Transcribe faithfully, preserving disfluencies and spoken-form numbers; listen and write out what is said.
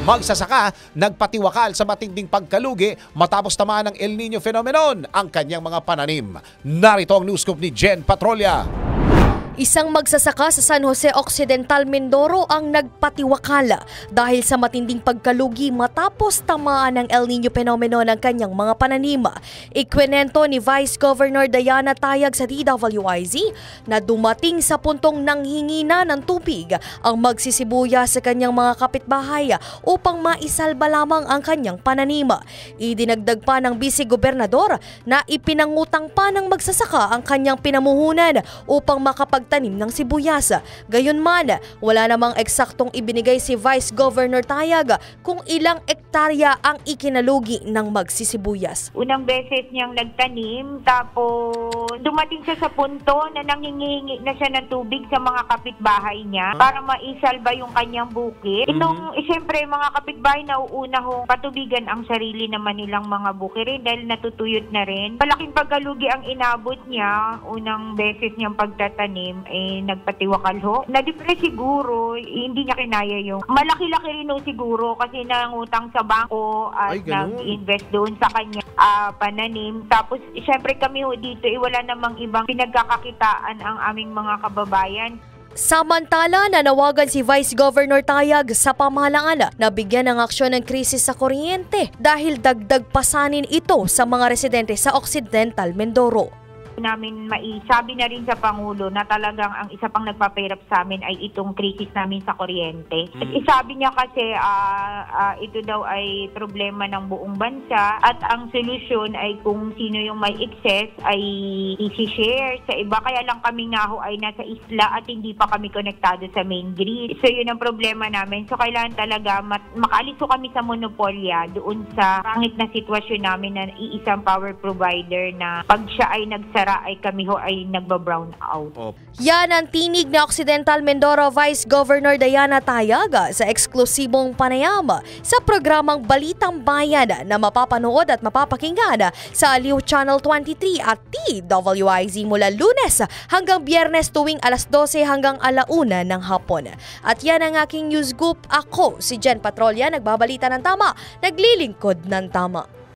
magsasaka nagpatiwakal sa matinding pagkalugi matapos tamaan ng El Nino phenomenon ang kanyang mga pananim. Narito ang news scoop ni Jen Patrolya. Isang magsasaka sa San Jose Occidental, Mindoro ang nagpatiwakala dahil sa matinding pagkalugi matapos tamaan ng El Nino phenomenon ng kanyang mga pananim. Ikwinento ni Vice Governor Diana Tayag sa D W I Z na dumating sa puntong nanghingi na ng tubig ang magsisibuya sa kanyang mga kapitbahay upang maisalba lamang ang kanyang pananim. Idinagdag pa ng Vice Gobernador na ipinangutang pa ng magsasaka ang kanyang pinamuhunan upang makapag tanim ng sibuyas. Gayunman, wala namang eksaktong ibinigay si Vice Governor Tayag kung ilang ektarya ang ikinalugi ng magsisibuyas. Unang beses niyang nagtanim, tapos dumating siya sa punto na nangingihingi na siya ng tubig sa mga kapitbahay niya para maisalba yung kanyang bukid. Itong, mm-hmm. siyempre, mga kapitbahay na uuna hong patubigan ang sarili naman nilang mga bukid dahil natutuyot na rin. Malaking pagkalugi ang inabot niya, unang beses niyang pagtatanim, eh, nagpatiwakal ho. Na-depress siguro, hindi niya kinaya yung malaki-laki rin ho siguro kasi nangutang sa bangko at nag-invest doon sa kanya uh, pananim. Tapos, syempre kami ho dito, eh, wala namang ibang pinagkakakitaan ang aming mga kababayan. Samantala, nanawagan si Vice Governor Tayag sa pamahalaan na bigyan ng aksyon ng krisis sa kuryente dahil dagdag pasanin ito sa mga residente sa Occidental Mindoro. Namin maisabi na rin sa Pangulo na talagang ang isa pang nagpapahirap sa amin ay itong krisis namin sa kuryente. At isabi niya kasi uh, uh, ito daw ay problema ng buong bansa at ang solusyon ay kung sino yung may excess ay isi-share sa iba. Kaya lang kami nga ho ay nasa isla at hindi pa kami konektado sa main grid. So yun ang problema namin. So kailangan talaga makaalis ho kami sa monopolya doon sa pangit na sitwasyon namin na iisang power provider na pag siya ay nagsara ay kami ho ay nagba-brown out. Oh. Yan ang tinig na Occidental Mindoro Vice Governor Diana Tayag sa eksklusibong panayam sa programang Balitang Bayan na mapapanood at mapapakinggan sa Aliw Channel twenty-three at D W I Z mula Lunes hanggang Biyernes tuwing alas dose hanggang alauna ng hapon. At yan ang aking news scoop. Ako si Jen Patrolya, nagbabalita ng tama, naglilingkod ng tama.